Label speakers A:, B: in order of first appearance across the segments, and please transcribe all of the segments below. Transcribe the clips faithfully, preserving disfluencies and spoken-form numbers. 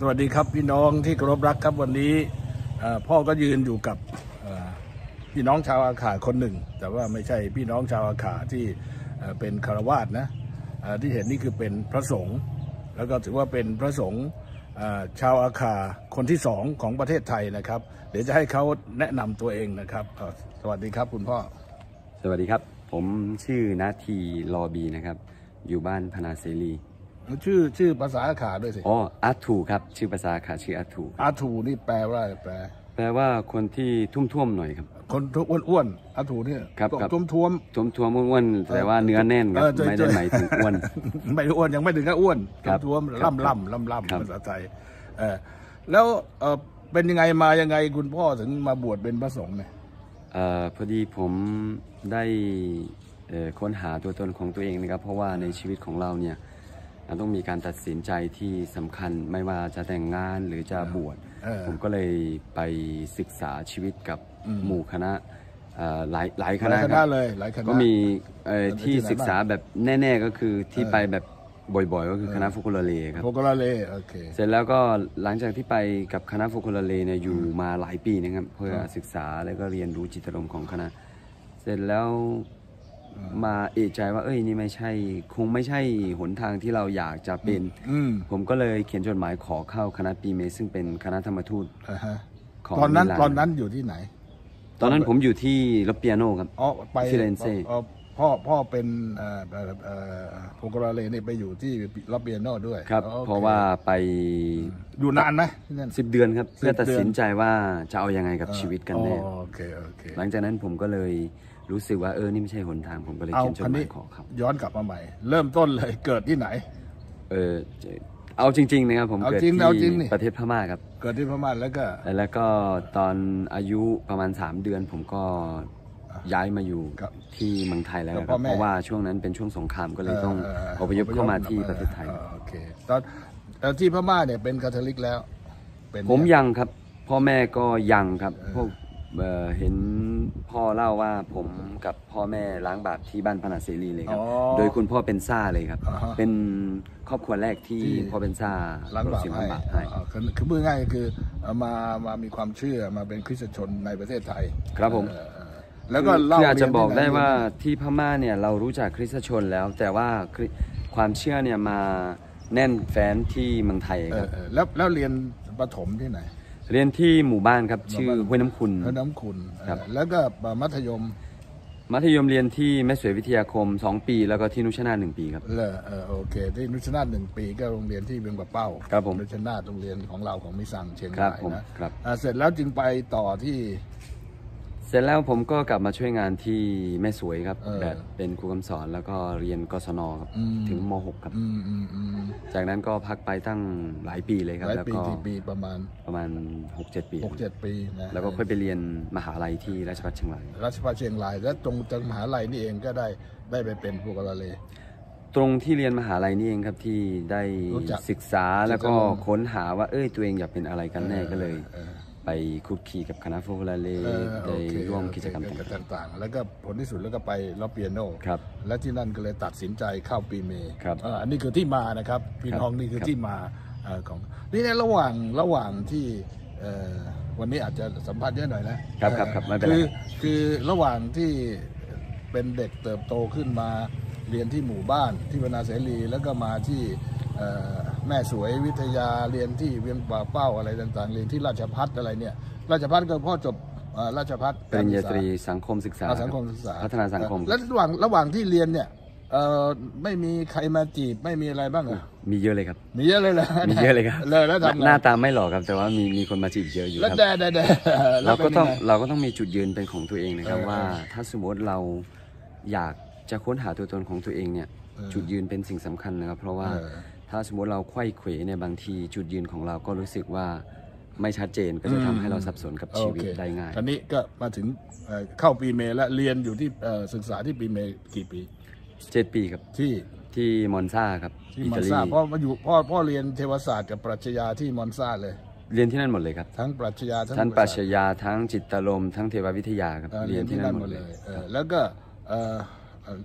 A: สวัสดีครับพี่น้องที่เคารพรักครับวันนี้พ่อก็ยืนอยู่กับพี่น้องชาวอาขาคนหนึ่งแต่ว่าไม่ใช่พี่น้องชาวอาขาที่เป็นคารวาสนะที่เห็นนี่คือเป็นพระสงฆ์แล้วก็ถือว่าเป็นพระสงฆ์ชาวอาขาคนที่สองของประเทศไทยนะครับเดี๋ยวจะให้เขาแนะนำตัวเองนะครับสวัสดีครับคุณพ่อ
B: สวัสดีครับผมชื่อนาทีลอบีนะครับอยู่บ้านพนาเสรี
A: ชื่อชื่อภาษาอาขาด้วยสิ
B: อ๋ออาถูครับชื่อภาษาอาขาชื่ออาถู
A: อาถูนี่แปลว่าแปล
B: แปลว่าคนที่ทุ่มท่วมหน่อยครับ
A: คนอ้วนๆอาถูนี่
B: ครับ
A: ทุ่มท่วม
B: ทุ่มท่วมอ้วนๆแต่ว่าเนื้อแน่นครับไม่ได้หมายถึงอ้วน
A: ไม่อ้วนยังไม่ถึงกับอ้วนท่วมล่ำล่ำล่ำล่ำภาษาไทยแล้วเป็นยังไงมายังไงคุณพ่อถึงมาบวชเป็นพระสงฆ์เนี่ย
B: พอดีผมได้ค้นหาตัวตนของตัวเองนะครับเพราะว่าในชีวิตของเราเนี่ยต้องมีการตัดสินใจที่สำคัญไม่ว่าจะแต่งงานหรือจะบวชผมก็เลยไปศึกษาชีวิตกับหมู่คณะหลายหลายคณะครับก็มีที่ศึกษาแบบแน่ๆก็คือที่ไปแบบบ่อยๆก็คือคณะฟุกุลาเลครับ
A: ฟุกุลาเลโอเค
B: เสร็จแล้วก็หลังจากที่ไปกับคณะฟุกุลาเลเนี่ยอยู่มาหลายปีนะครับเพื่อศึกษาแล้วก็เรียนรู้จิตอารมณ์ของคณะเสร็จแล้วมาเอะใจว่าเอ้ยนี่ไม่ใช่คงไม่ใช่หนทางที่เราอยากจะเป็นผมก็เลยเขียนจดหมายขอเข้าคณะปีเมซึ่งเป็นคณะธรรมทูต
A: ของตอนนั้นตอนนั้นอยู่ที่ไหน
B: ตอนนั้นผมอยู่ที่ลาเปียโนครับ
A: อ๋อไป
B: ฟิเรนเซ่
A: พ่อพ่อเป็นโปรโกราเลนี่ไปอยู่ที่ลาเปียโนด้วย
B: ครับเพราะว่าไป
A: อยู่นานไหม
B: สิบเดือนครับเพื่อตัดสินใจว่าจะเอายังไงกับชีวิตกันแน่หลังจากนั้นผมก็เลยรู้สึกว่าเออนี่ไม่ใช่หนทางผมก็เลยเขียนจดหมายขอครับ
A: ย้อนกลับมาใหม่เริ่มต้นเลยเกิดที่ไหน
B: เออเอาจริงๆนะครับผมเกิดที่ประเทศพม่าครับ
A: เกิดที่พม่าแล้วก็
B: แล้วก็ตอนอายุประมาณสามเดือนผมก็ย้ายมาอยู่ที่เมืองไทยแล้วครับเพราะว่าช่วงนั้นเป็นช่วงสงครามก็เลยต้องอพยพเข้ามาที่ประเทศไทย
A: โอเคตอนที่พม่าเนี่ยเป็นคาทอลิกแล้ว
B: ผมยังครับพ่อแม่ก็ยังครับพวกเห็นพ่อเล่าว่าผมกับพ่อแม่ล้างบาปที่บ้านพนาเสรีเลยครับโดยคุณพ่อเป็นซ่าเลยครับเป็นครอบครัวแรกที่พ่อเป็นซ่า
A: ล้างบาปให้คือพูดง่ายๆคือมามามีความเชื่อมาเป็นคริสตชนในประเทศไทย
B: ครับผมแล้วก็เราอาจจะบอกได้ว่าที่พม่าเนี่ยเรารู้จักคริสตชนแล้วแต่ว่าความเชื่อเนี่ยมาแน่นแฟ้นที่เมืองไทยครับ
A: แล้วแล้วเรียนประถมที่ไหน
B: เรียนที่หมู่บ้านครับชื่อห้วยน้ำขุ่น
A: ห้วยน้ำขุ่นครับแล้วก็มัธยม
B: มัธยมเรียนที่แม่สวยวิทยาคมสองปีแล้วก็ที่นุชนาถหนึ่งปีครับ
A: เออโอเคที่นุชนาถหนึ่งปีก็โรงเรียนที่เวียงปะเป้า
B: ครับผม
A: นุชนาถโรงเรียนของเราของมิซังเชียง
B: ราย
A: นะครับเสร็จแล้วจึงไปต่อที่
B: เสร็จแล้วผมก็กลับมาช่วยงานที่แม่สวยครับแบบเป็นครูคำสอนแล้วก็เรียนกศนครับถึงม หกครับจากนั้นก็พักไปตั้งหลายปีเลยครับ
A: แล้วก็ปีประมาณ
B: ประมาณ หกเจ็ด ปี
A: หกเจ็ดปีนะ
B: แล้วก็ค่อยไปเรียนมหาลัยที่ราชภัฏเชียงราย
A: ราชภัฏเชียงรายแล้วตรงจังมหาลัยนี่เองก็ได้ได้ไปเป็นผู้กำกับเลย
B: ตรงที่เรียนมหาลัยนี่เองครับที่ได้ศึกษาแล้วก็ค้นหาว่าเอ้ยตัวเองอยากเป็นอะไรกันแน่ก็เลยไปคุกคีกับคณะฟุกุลาเลได้ร่วมกิจกรรม
A: ต่างๆแล้วก็ผลที่สุดแล้วก็ไปลาเปียโน
B: ครับ
A: และที่นั่นก็เลยตัดสินใจเข้าปีเม
B: ครับ
A: อันนี้คือที่มานะครับพี่น้องนี่คือที่มาของนี่ในระหว่างระหว่างที่วันนี้อาจจะสัมภาษณ์เยอะหน่อยนะครับ
B: ครับครับไม่เป็นไร
A: คือคือระหว่างที่เป็นเด็กเติบโตขึ้นมาเรียนที่หมู่บ้านที่พนาเสรีแล้วก็มาที่แม่สวยวิทยาเรียนที่เวียงป่าเป้าอะไรต่างๆเรียนที่ราชภัฏอะไรเนี่ยราชภัฏก็พ่อจบราชภัฏ
B: ปริญญาตรีสังคมศึกษา
A: สังคมศึกษา
B: พัฒนาสังคม
A: แล้วระหว่างระหว่างที่เรียนเนี่ยไม่มีใครมาจีบไม่มีอะไรบ้างอ่ะ
B: มีเยอะเลยครับ
A: มีเยอะเลยเหรอ
B: มีเยอะเลยครับ
A: เลยแล้วทำ
B: หน้าตาไม่หล่อครับแต่ว่ามีมีคนมาจีบเยอะอยู่ครับเราก็ต้องเราก็ต้องมีจุดยืนเป็นของตัวเองนะครับว่าถ้าสมมติเราอยากจะค้นหาตัวตนของตัวเองเนี่ยจุดยืนเป็นสิ่งสำคัญนะครับเพราะว่าถ้าสมมติเราไขว้เขวเนี่ยบางทีจุดยืนของเราก็รู้สึกว่าไม่ชัดเจนก็จะทำให้เราสับสนกับชีวิตได้ง่าย
A: ตอนนี้ก็มาถึงเข้าปีเมแล้วเรียนอยู่ที่ศึกษาที่ปีเมกี่ปี
B: เจ็ดปีครับ
A: ที่
B: ที่มอนซาครับ
A: ที่มอนซาเพราะมาอยู่พ่อพ่อเรียนเทวศาสตร์กับปรัชญาที่มอนซาเลย
B: เรียนที่นั่นหมดเลยครับ
A: ทั้งปรัชญา
B: ทั้งปรัชญาทั้งจิตอารมณ์ทั้งเทววิทยาครับ
A: เรียนที่นั่นหมดเลยแล้วก็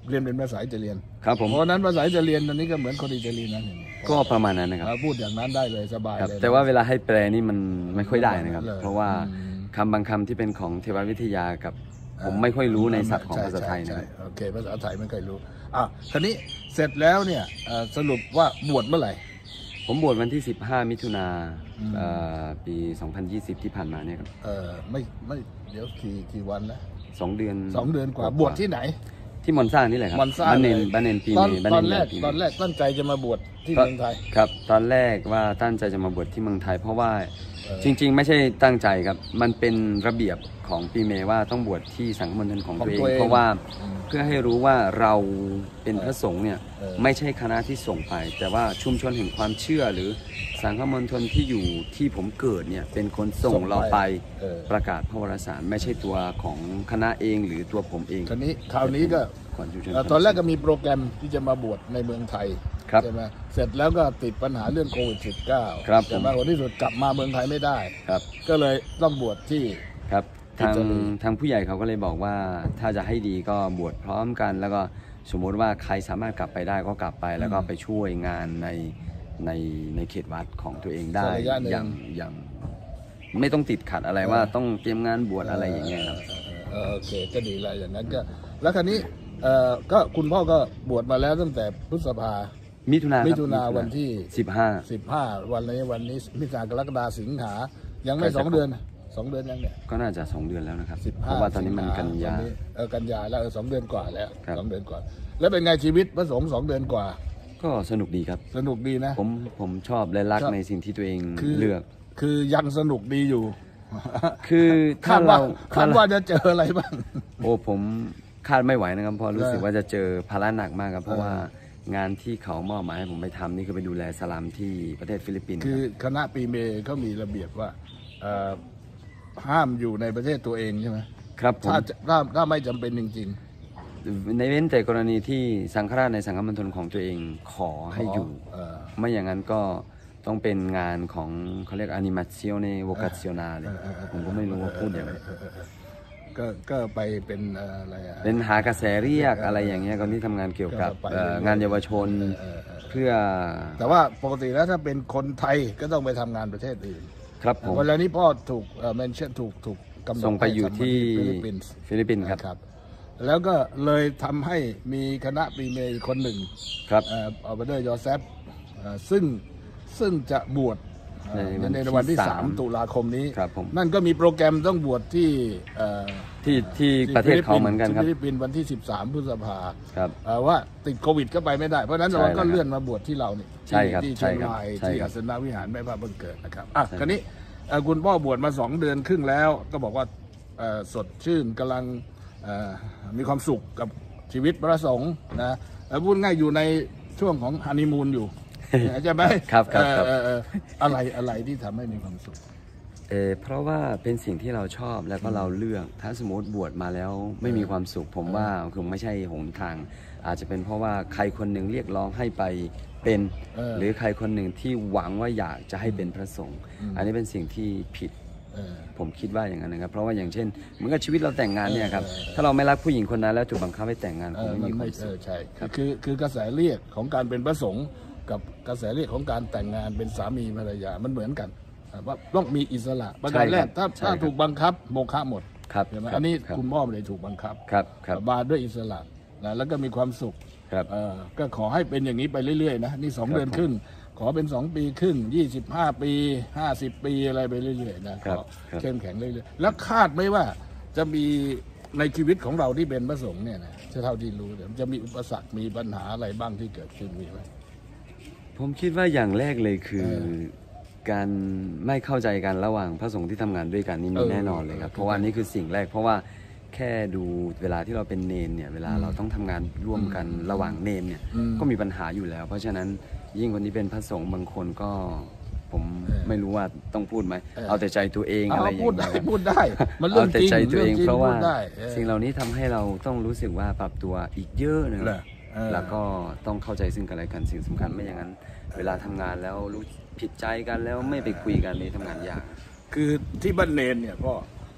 A: เรียนเป็นภาษาอิตาเลียน
B: ครับผม
A: เพราะนั้นภาษาอิตาเลียนตอนนี้ก็เหมือนคนอิตาเลียนนั่นเอง
B: ก็ประมาณนั้นนะครับ
A: พูดอย่างนั้นได้เลยสบาย
B: ครับ
A: เลย
B: แต่ว่าเวลาให้แปลนี่มันไม่ค่อยได้นะครับ
A: เลย
B: เพราะว่า
A: อืม
B: คำบางคำที่เป็นของเทววิทยากับผมไม่ค่อยรู้ในศัพท์ของภาษาไทยนะ
A: ใช่
B: ครับ
A: ใช่โอเคภาษาไทยไม่เคยรู้อ่ะคราวนี้เสร็จแล้วเนี่ยเอ่อสรุปว่าบวชเมื่อไหร่
B: ผมบวชวันที่ สิบห้า มิถุนา
A: อืม
B: เอ่อปี สองพันยี่สิบ ที่ผ่านมาเนี่ยครับ
A: เออไม่ไม่เดี๋ยวกี่กี่วันนะ
B: สองเดือน
A: สองเดือนกว่าบวชที่ไหน
B: ที่มอนซ่านี่แหละครับ
A: มอนซ่า
B: บ้านเนน
A: เลย
B: บ้านเนนปี
A: ตอน
B: เมบ้าน
A: ต
B: เน
A: อน
B: น
A: แรก
B: ปีเม
A: ตอนแรกตั้งใจจะมาบวชที่
B: ก็
A: เมืองไทย
B: ครับตอนแรกว่าตั้งใจจะมาบวชที่เมืองไทย เพราะว่า
A: เออ
B: จริง ๆ ไม่ใช่ตั้งใจครับมันเป็นระเบียบของปีเมว่าต้องบวชที่สังฆมณฑลของ
A: ของ
B: ตัวเอง
A: ตัวเอง
B: เพราะว่า
A: อืม
B: เพื่อให้รู้ว่าเราเป็นพระสงฆ์เนี่ย
A: เออ
B: ไม่ใช่คณะที่ส่งไป แต่ว่าชุมชนแห่งความเชื่อหรือสังฆมณฑลที่อยู่ที่ผมเกิดเนี่ยเป็นคนส่งเราไป
A: เออ
B: ประกาศพระวรสารไม่ใช่ตัวของคณะเองหรือตัวผมเอง
A: คราวนี้คราวนี้ก็
B: ขวัญชุมชน
A: เอ่อตอนแรกก็มีโปรแกรมที่จะมาบวชในเมืองไทย
B: ครับ
A: ใช่ไหมเสร็จแล้วก็ติดปัญหาเรื่องโควิด สิบเก้า
B: ครับ
A: ใช่ไหมคนที่สุดกลับมาเมืองไทยไม่ได้
B: ครับ
A: ก็เลยต้องบวชที่
B: ครับทาง
A: อิตาลี
B: ทางผู้ใหญ่เขาก็เลยบอกว่าถ้าจะให้ดีก็บวชพร้อมกัน แล้วก็สมมติว่าใครสามารถกลับไปได้ก็กลับไป แล้วก็ไปช่วยงานในในในเขตวัดของตัวเองได้
A: ระยะหนึ่ง
B: อย่างอย่างไม่ต้องติดขัดอะไรว่าต้องเตรียมงานบวชอะไรอย่างเงี้ยครับ
A: เออโอเคก็ดีแล้วอย่างนั้นก็แล้วคราวนี้เอ่อก็คุณพ่อก็บวชมาแล้วตั้งแต่พฤษภา
B: มิถุนาครับ
A: มิถุนาวันที่
B: สิบห้า
A: สิบห้าวันนี้วันนี้มิถุนากรกฎาสิงหายังไม่
B: ใกล้จะ
A: สองเดือนสองเดือนยังเนี่ย
B: ก็น่าจะสองเดือนแล้วนะครับ
A: สิบ
B: เพ
A: ห้า
B: ราะว่าตอนนี้มันกันยา
A: เออกันยาแล้วเออสองเดือนกว่าแล้ว
B: ครับ
A: สองเดือนกว่า แล้วเป็นไงชีวิตพระสงฆ์สองเดือนกว่า
B: ก็สนุกดีครับ
A: สนุกดีนะ
B: ผมผมชอบและรัก
A: ชอบ
B: ในสิ่งที่ตัวเอง
A: คือ
B: เลือก
A: คือยังสนุกดีอยู่
B: คือถ้า
A: คาดว่า
B: เรา
A: คาดว่าจะเจออะไรบ้าง
B: โอ้ผมคาดไม่ไหวนะครับเพราะรู้สึก
A: เออ
B: ว่าจะเจอภาระหนักมากครับเพราะ
A: เออ
B: ว่างานที่เขามอบหมายให้ผมไปทำนี่คือไปดูแลสลามที่ประเทศฟิลิปปินส์
A: คือ
B: ครับ
A: คณะปีเมเขามีระเบียบว่าเอ่อห้ามอยู่ในประเทศตัวเองใช่ไหม
B: ครับผม
A: ถ้าจะถ้าถ้าไม่จำเป็นจริง
B: ในเว้นแต่กรณีที่สังฆราชในสังฆมณฑลของตัวเองขอ
A: ๆ
B: ให้อยู่
A: เออ
B: ไม่อย่างนั้นก็ต้องเป็นงานของเขาเรียก animazione vocazionale
A: เออเออเออ
B: ผมก็ไม่รู้ว่าพูดอย่างไร
A: ก็ก็ไปเป็นเอ่ออะไรอะ
B: เป็นหากระแสเรียกอะไรอย่างเงี้ยคนที่ทำงานเกี่ยวกับ
A: ก็ไป
B: เอ่อ
A: เรื่อยๆ
B: งานเยาวชน
A: เออเออ
B: เพื่อ
A: แต่ว่าปกติแล้วถ้าเป็นคนไทยก็ต้องไปทำงานประเทศอื่น
B: ครับผม
A: เวลานี้พ่อถูกเมนชั่นถูกถูกกำหนด
B: ส่งไปอยู่ที่
A: ให้ทำฟิลิปปินส์
B: ฟิลิปปินส์ครับ
A: นะครับ แล้วก็เลยทำให้มีคณะปีเมย์คนหนึ่ง
B: ครับ
A: เอ่ออัลเบอร์ตยอเซฟเอ่อซึ่งซึ่งจะบวชเอ่อ
B: ในวัน
A: ในวันที่
B: ที่
A: สาม
B: สาม
A: ตุลาคมนี้
B: ครับผม
A: นั่นก็มีโปรแกรมต้องบวชที่เอ่อ
B: ที่ที่ประเทศเขาเหมือนกันครับ
A: ที่ฟิลิปปินส์วันที่ สิบสาม พฤษภา
B: ครับ
A: เอ่อว่าติดโควิดก็ไปไม่ได้ เพราะฉะนั้น
B: ใช่
A: เราก็
B: แล้วครับ
A: เลื่อนมาบวชที่เรานี่
B: ใช่ครับ
A: ที่
B: ใช่
A: เชียง
B: ครับ
A: ราย
B: ใช่
A: ที่
B: ครั
A: อั
B: บ
A: ศนาวิหารแม่พระบังเกิดนะครับอ่ะ
B: ใช่
A: คราวนี้เอ่อคุณพ่อบวชมาสองเดือนครึ่งแล้ว ก็บอกว่าเอ่อสดชื่นกำลังเอ่อมีความสุขกับชีวิตพระสงฆ์นะแล้วพูดง่ายอยู่ในช่วงของฮันนีมูนอยู่ ใช่ไหม
B: ครับครับครับ
A: เอ่อเอ่อเอ่ออะไรอะไรที่ทำให้มีความสุข
B: เออเพราะว่าเป็นสิ่งที่เราชอบแล้วก็เราเลือก ถ้าสมมติบวชมาแล้วไม่มีความสุข ผมว่าคงไม่ใช่หนทาง อาจจะเป็นเพราะว่าใครคนหนึ่งเรียกร้องให้ไปเป็น
A: เออ
B: หรือใครคนหนึ่งที่หวังว่าอยากจะให้เป็นพระสงฆ์
A: อืม
B: อันนี้เป็นสิ่งที่ผิด
A: เออ
B: ผมคิดว่าอย่างนั้นนะครับ เพราะว่าอย่างเช่นเหมือนกับชีวิตเราแต่งงานเนี่ยครับ
A: เออ
B: ถ้าเราไม่รักผู้หญิงคนนั้นแล้วถูกบังคับให้แต่งงาน
A: เอ
B: คง
A: อ
B: ไม่
A: มัน
B: มีค
A: ไม่
B: วาม
A: เอ
B: สุข
A: อใช่คือคือกระแสเรียกของการเป็นพระสงฆ์กับกระแสเรียกของการแต่งงานเป็นสามีภรรยามันเหมือนกันว่าต้องมีอิสระประการแรกถ้า
B: ใช่ครับ
A: ถ้าถูกบังคับโมฆะหมด
B: ครับ
A: ใช่ไหม
B: รับ
A: อันนี้
B: รับ
A: คุณพ่อไม่ได้ถูกบังคับ
B: ครับครับ
A: มาด้วยอิสระนะแล้วก็มีความสุข
B: ครับ
A: เออก็ขอให้เป็นอย่างนี้ไปเรื่อยๆนะนี่สอง
B: ครับ
A: เดือนครึ่งขอเป็นสองปีครึ่งยี่สิบห้าปีห้าสิบปีอะไรไปเรื่อยๆนะข
B: ครับ
A: อ
B: ครับ
A: เข้มแข็งเรื่อยๆแล้วคาดไหมว่าจะมีในชีวิตของเราที่เป็นพระสงฆ์เนี่ยนะเท่าที่รู้เนี่ยจะมีอุปสรรคมีปัญหาอะไรบ้างที่เกิดขึ้นมีไหม
B: ผมคิดว่าอย่างแรกเลยคือ
A: เออ
B: การไม่เข้าใจกันระหว่างพระสงฆ์ที่ทำงานด้วยกันนี่
A: เอ
B: มี
A: อ
B: แน่นอนเลยครับ
A: เออ
B: เพราะว่านี่คือสิ่งแรก เพราะว่าแค่ดูเวลาที่เราเป็นเนนเนี่ยเวลา
A: อืม
B: เราต้องทำงานร่วมกัน
A: อืม
B: ระหว่างเนนเนี่ย
A: อืม
B: ก็มีปัญหาอยู่แล้ว เพราะฉะนั้นยิ่งคนที่เป็นพระสงฆ์บางคนก็ผม
A: เออ
B: ไม่รู้ว่าต้องพูดไหม
A: เออ
B: เอาแต่ใจตัวเอง
A: เอา
B: อะไรอย่าง
A: พูด
B: เงี้
A: ได้
B: ยครับ
A: พูดได้ มันเรื่อ
B: เอา
A: ง
B: แต่
A: จริง
B: ใจตัวเอง
A: จง
B: เพราะว่า
A: พูดได้ออ
B: สิ่งเหล่านี้ทำให้เราต้องรู้สึกว่าปรับตัวอีกเยอะนะค
A: เหร
B: รั
A: อบ เออ
B: แล้วก็ต้องเข้าใจซึ่งกันและกันสิ่งสำคัญไม่อย่างนั้น เวลาทำงานแล้วรู้ผิดใจกันแล้วไม่ไปคุยกันนี่ทำงานยาก
A: คือที่บ้านเนนเนี่ยพ่อ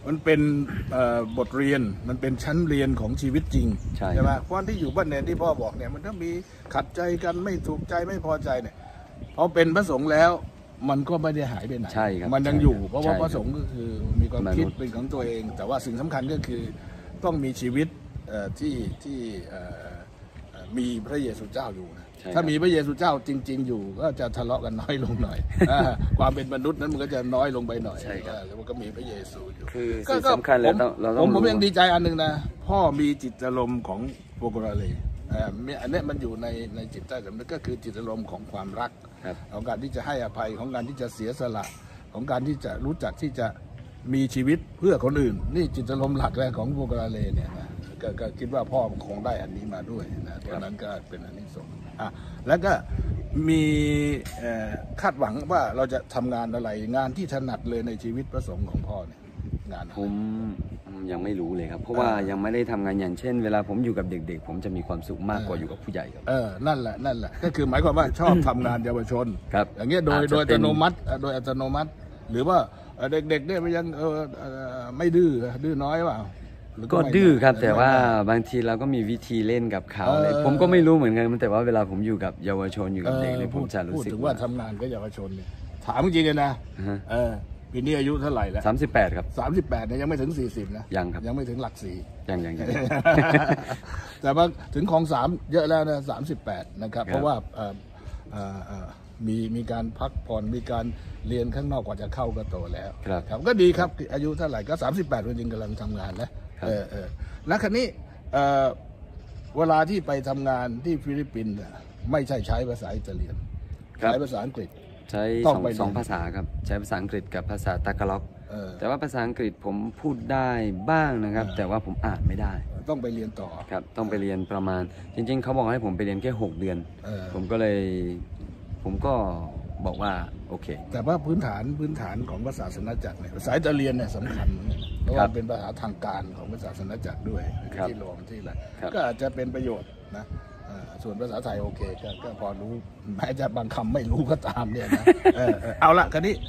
A: มันเป็นบทเรียนมันเป็นชั้นเรียนของชีวิตจริง
B: ใช่
A: ไหมเพราะที่อยู่บ้านเนรที่พ่อบอกเนี่ยมันต้องมีขัดใจกันไม่ถูกใจไม่พอใจเนี่ยพอเป็นพระสงฆ์แล้วมันก็ไม่ได้หายไปไหน
B: ใช่ครับ
A: มันยังอยู่เพราะว่า
B: ใช่
A: พระสงฆ์ก็คือมีความ
B: มนุษย์
A: คิดเป็นของตัวเอง แต่ว่าสิ่งสำคัญก็คือต้องมีชีวิตที่ที่มีพระเยซูเจ้าอยู่นะถ้ามีพระเยซูเจ้าจริงๆอยู่ก็จะทะเลาะกันน้อยลงหน่อย ความเป็นมนุษย์นั้นมันก็จะน้อยลงไปหน่อยแล้วมันก็มีพระเยซูอยู่
B: คือสิ่งสำคัญเลยต้องเราต้อง
A: ผมผมยังดีใจอันหนึ่งนะพ่อมีจิตอารมณ์ของโปรโกราเลอันนี้มันอยู่ในในจิตใต้สำนึกก็คือจิตอารมณ์ของความรักของการที่จะให้อภัยของการที่จะเสียสละของการที่จะรู้จักที่จะมีชีวิตเพื่อคนอื่นนี่จิตอารมณ์หลักแรกของโปรโกราเลเนี่ยนะก็คิดว่าพ่อคงได้อันนี้มาด้วยนะตอนนั้นก็เป็นอันนี้ส่งอ่ะแล้วก็มีคาดหวังว่าเราจะทำงานอะไรงานที่ถนัดเลยในชีวิตพระสงฆ์ของพ่อเนี่ยงาน
B: ผมยังไม่รู้เลยครับเพราะว่ายังไม่ได้ทำงานอย่างเช่นเวลาผมอยู่กับเด็กๆผมจะมีความสุขมากกว่าอยู่กับผู้ใหญ่ครับ
A: เออนั่นแหละนั่นแหละก็คือหมายความว่าชอบทำงานเยาวชน
B: ครับ
A: อย่างเงี้ยโดยโดยอัตโนมัติโดยอัตโนมัติหรือว่าเด็กๆเนี่ยมันยังเออไม่ดื้อดื้อน้อยเปล่า
B: ก็ดื้อครับแต่ว่าบางทีเราก็มีวิธีเล่นกับเขาเลยผมก็ไม่รู้เหมือนกันแต่ว่าเวลาผมอยู่กับเยาวชนอยู่กับเด็กเนี่ยผมจะรู้สึก
A: ว่าทำงานกับเยาวชนเนี่ยถามจริงๆนะเออปีนี้อายุเท่าไหร่แล้ว
B: สามสิบแปดครับ
A: สามสิบแปดเนี่ยยังไม่ถึงสี่สิบนะ
B: ยังครับ
A: ยังไม่ถึงหลักสี่
B: ยังยังยัง
A: แต่ว่าถึงของสามเยอะแล้วนะสามสิบแปดนะครับเพราะว่ามีมีการพักผ่อนมีการเรียนข้างนอกกว่าจะเข้าก็โตแล้วครับก็ดีครับอายุเท่าไหร่ก็สามสิบแปดจริงๆกำลังทำงานนะเออเออแล้วคราวนี้เวลาที่ไปทำงานที่ฟิลิปปินส์ไม่ใช่ใช้ภาษาอิตาเลียนใช้ภาษาอังกฤษ
B: ใช้สองสองภาษาครับใช้ภาษาอังกฤษกับภาษาตากาล็อกแต่ว่าภาษาอังกฤษผมพูดได้บ้างนะครับแต่ว่าผมอ่านไม่ได้
A: ต้องไปเรียนต่อ
B: ครับต้องไปเรียนประมาณจริงๆเขาบอกให้ผมไปเรียนแค่หกเดือนผมก็เลยผมก็บอกว่าโอเค
A: แต่ว่าพื้นฐานพื้นฐานของภาษาศาสนาจักรเนี่ยภาษาอิตาเลียนเนี่ยสำคัญเพราะว่าเป็นภาษาทางการของภาษาศาสนาจักรด้วยที่รวมที่อะไรก็อาจจะเป็นประโยชน์นะส่วนภาษาไทยโอเคก็พอรู้แม้จะบางคำไม่รู้ก็ตามเนี่ยนะเอาละคราวนี้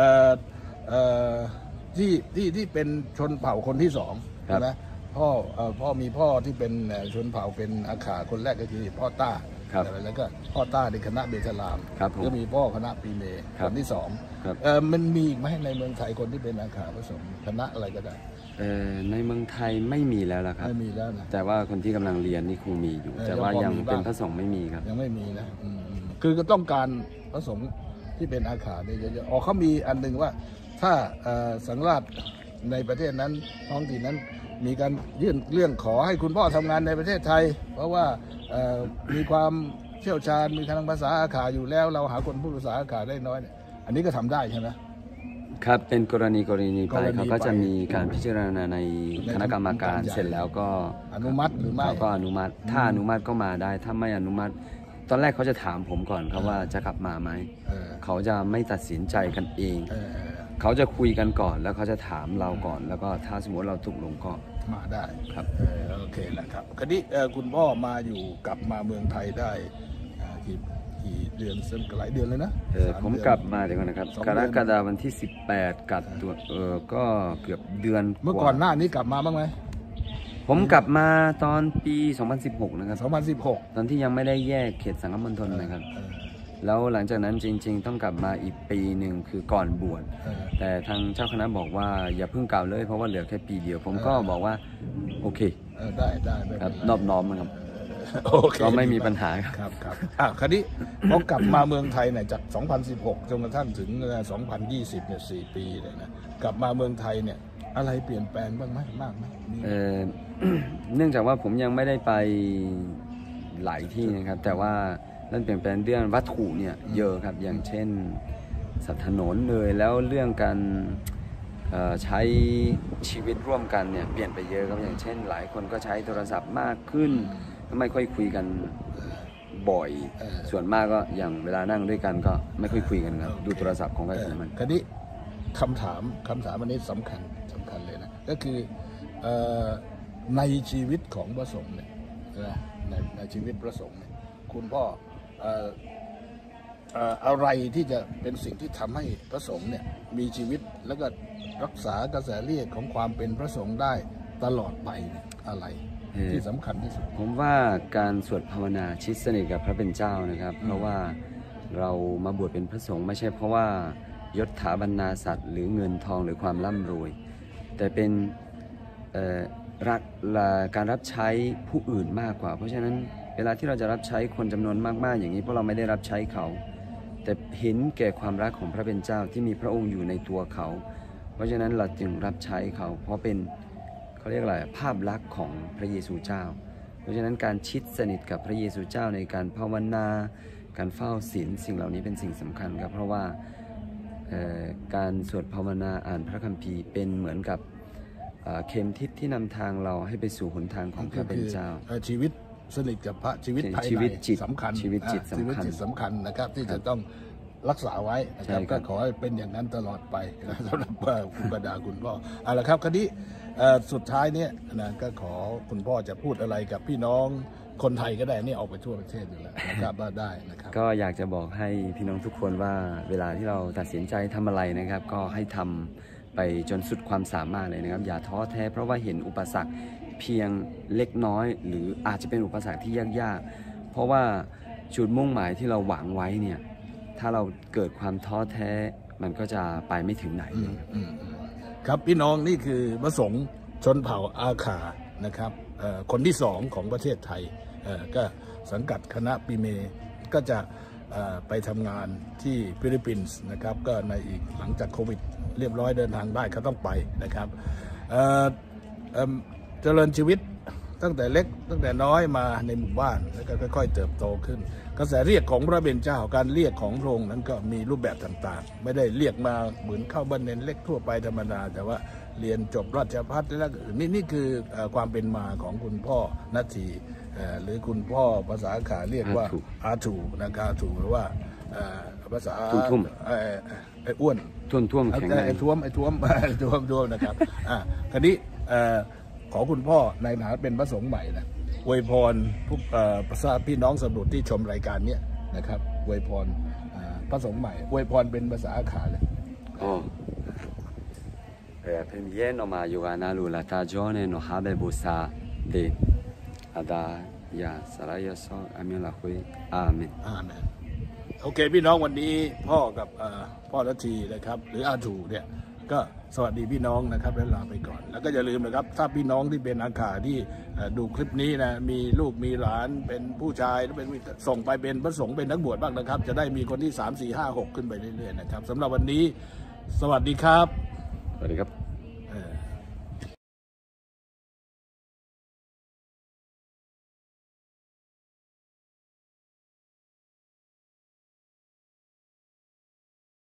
A: ที่ที่ที่เป็นชนเผ่าคนที่สองนะพ่อพ่อมีพ่อที่เป็นชนเผ่าเป็นอาขาคนแรกก็คือพ่อต้าแล้วก็พ่อต้าในคณะเบธลามก็มีพ่อคณะปีเมคนที่สองมันมีไหมในเมืองไทยคนที่เป็นอาขาผสมคณะอะไรก็ได้
B: ในเมืองไทยไม่มีแล้วล่ะครับ
A: ไม่มีแล้วนะ
B: แต่ว่าคนที่กำลังเรียนนี่คงมีอยู่แต่ว่ายังเป็นพระสงฆ์ไม่มีครับ
A: ยังไม่มีนะคือก็ต้องการพระสงฆ์ที่เป็นอาขาเนี่ยเยอะๆอ๋อเขามีอันหนึ่งว่าถ้าสังฆราชในประเทศนั้นท้องถิ่นนั้นมีการยื่นเรื่องขอให้คุณพ่อทำงานในประเทศไทยเพราะว่ามีความเชี่ยวชาญมีทางภาษาอาขาอยู่แล้วเราหาคนพูดภาษาอาขาได้น้อยอันนี้ก็ทำได้ใช่ไหม
B: ครับเป็นกรณีกรณีไปเขาก็จะมีการพิจารณาในคณะกรรมการเสร็จแล้วก็
A: อนุมัติหรือไม่
B: ก็อนุมัติถ้าอนุมัติก็มาได้ถ้าไม่อนุมัติตอนแรกเขาจะถามผมก่อนครับว่าจะกลับมาไหมเขาจะไม่ตัดสินใจกันเองเขาจะคุยกันก่อนแล้วเขาจะถามเราก่อนแล้วก็ถ้าสมมติเราตกลงก็
A: มาได้
B: ครับ
A: โอเคนะครับคราวนี้คุณพ่อมาอยู่กลับมาเมืองไทยได้กี่กี่เดือนซึ่งหลายเดือนเลยนะ
B: ผมกลับมาเดี๋ยวก่อนนะครับกรกฎาคมวันที่สิบแปดกลับตัวเออก็เกือบเดือน
A: เมื่อก่อนหน้านี้กลับมาบ้างไหม
B: ผมกลับมาตอนปีสองพันสิบหกนะครับ
A: สองพันสิบหก
B: ตอนที่ยังไม่ได้แยกเขตสังคมณฑลนะครับแล้วหลังจากนั้นจริงๆต้องกลับมาอีกปีหนึ่งคือก่อนบวชแต่ทางเจ้าคณะบอกว่าอย่าเพิ่งกลับเลยเพราะว่าเหลือแค่ปีเดียวผมก็บอกว่าโอเค
A: ได้ได้
B: ครับนอบน้อมนะครับก็ไม่มีปัญหา
A: ครับครับอ่ะคราวนี้พอกลับมาเมืองไทยเนี่ยจากสองพันสิบหกจนกระทั่งถึงสองพันยี่สิบเนี่ยสี่ปีเนี่ยนะกลับมาเมืองไทยเนี่ยอะไรเปลี่ยนแปลงบ้างไหมมากไหม
B: เออเนื่องจากว่าผมยังไม่ได้ไปหลายที่นะครับแต่ว่านั่นเปลี่ยนแปลงเรื่องวัตถุเนี่ยเยอะครับอย่างเช่นสัตว์ถนนเลยแล้วเรื่องการใช้ชีวิตร่วมกันเนี่ยเปลี่ยนไปเยอะครับอย่างเช่นหลายคนก็ใช้โทรศัพท์มากขึ้นไม่ค่อยคุยกันบ่อยส่วนมากก็อย่างเวลานั่งด้วยกันก็ไม่ค่อยคุยกันครับดูโทรศัพท์ของใครของมัน
A: คราวนี้คำถามคำถามอันนี้สำคัญสำคัญเลยนะก็คือในชีวิตของพระสงฆ์เนี่ยในในชีวิตพระสงฆ์เนี่ยคุณพ่ออะไรที่จะเป็นสิ่งที่ทำให้พระสงฆ์เนี่ยมีชีวิตแล้วก็รักษากระแสเลือดของความเป็นพระสงฆ์ได้ตลอดไปอะไรที่สำคัญที่สุด
B: ผมว่าการสวดภาวนาชิดสนิทกับพระเป็นเจ้านะครับเพราะว่าเรามาบวชเป็นพระสงฆ์ไม่ใช่เพราะว่ายศถาบรรณาศักดิ์หรือเงินทองหรือความร่ำรวยแต่เป็นรักการรับใช้ผู้อื่นมากกว่าเพราะฉะนั้นเวลาที่เราจะรับใช้คนจำนวนมากๆอย่างนี้เพราะเราไม่ได้รับใช้เขาแต่เห็นแก่ความรักของพระเป็นเจ้าที่มีพระองค์อยู่ในตัวเขาเพราะฉะนั้นเราจึงรับใช้เขาเพราะเป็นเขาเรียกอะไรภาพลักษณ์ของพระเยซูเจ้าเพราะฉะนั้นการชิดสนิทกับพระเยซูเจ้าในการภาวนาการเฝ้าศีลสิ่งเหล่านี้เป็นสิ่งสำคัญครับเพราะว่าการสวดภาวนาอ่านพระคัมภีร์เป็นเหมือนกับเข็มทิศที่นำทางเราให้ไปสู่หนทางของพระเป็นเจ้า
A: ชีวิตสนิทกับพระชีวิตภายในสำคัญ
B: ชีวิตจิตสำคัญ
A: สำคัญนะครับที่จะต้องรักษาไว้นะครับก็ขอให้เป็นอย่างนั้นตลอดไปสำหรับคุณบรรดาคุณพ่อเอาละครับคดีสุดท้ายเนี่ยนะก็ขอคุณพ่อจะพูดอะไรกับพี่น้องคนไทยก็ได้นี่ออกไปทั่วประเทศอยู่แล้วนะครับว่าได้นะครับ
B: ก็อยากจะบอกให้พี่น้องทุกคนว่าเวลาที่เราตัดสินใจทำอะไรนะครับก็ให้ทำไปจนสุดความสามารถเลยนะครับอย่าท้อแท้เพราะว่าเห็นอุปสรรคเพียงเล็กน้อยหรืออาจจะเป็นอุปสรรคที่ยากๆเพราะว่าจุดมุ่งหมายที่เราหวังไว้เนี่ยถ้าเราเกิดความท้อแท้มันก็จะไปไม่ถึงไหน
A: ครับพี่น้องนี่คือพระสงฆ์ชนเผ่าอาขานะครับคนที่สองของประเทศไทยก็สังกัดคณะปีเมก็จะไปทำงานที่ฟิลิปปินส์นะครับก็ในอีกหลังจากโควิดเรียบร้อยเดินทางได้เขาต้องไปนะครับเจริญชีวิตตั้งแต่เล็กตั้งแต่น้อยมาในหมู่บ้านแล้วก็ค่อยๆเติบโตขึ้นกระแสเรียกของพระเป็นเจ้าการเรียกของพระองค์นั้นก็มีรูปแบบต่างๆไม่ได้เรียกมาเหมือนเข้าบันเนนเล็กทั่วไปธรรมดาแต่ว่าเรียนจบราชภัฏแล้วนี่นี่คือความเป็นมาของคุณพ่อนาทีหรือคุณพ่อภาษาขาเรียกว่าอาถูนะครับถูหรือว่าภาษา
B: ทุ่ม
A: ไอ้อ้วน
B: ท่วมท่วมแข็ง
A: ไอ้ท่วมไอ้ท่วมท่วมท่วมนะครับอ่าคราวนี้ขอคุณพ่อในฐานะเป็นพระสงฆ์ใหม่นะอวยพรทุกประชาพี่น้องสมุทรที่ชมรายการนี้นะครับอวยพรพระสงฆ์ใหม่อวยพรเป็นภาษาอาขาเลย
B: อ๋อเออเป็นเย็นออกมาอยู่กันนะลูลาตาจอนเนฮาเบบุษาเดอาดายาสลายาซออามิลาคุยอาเมน
A: อาเมนโอเคพี่น้องวันนี้พ่อกับพ่อรัทีนะครับหรืออาถูเนี่ยก็สวัสดีพี่น้องนะครับแล้วลาไปก่อนแล้วก็อย่าลืมนะครับถ้าพี่น้องที่เป็นอาขาที่ดูคลิปนี้นะมีลูกมีหลานเป็นผู้ชายเป็นส่งไปเป็นพระสงฆ์เป็นนักบวชบ้างนะครับจะได้มีคนที่สาม สี่ ห้า หกขึ้นไปเรื่อยๆนะครับสำหรับวันนี้สวัสดีครับ
B: สวัสดีครับ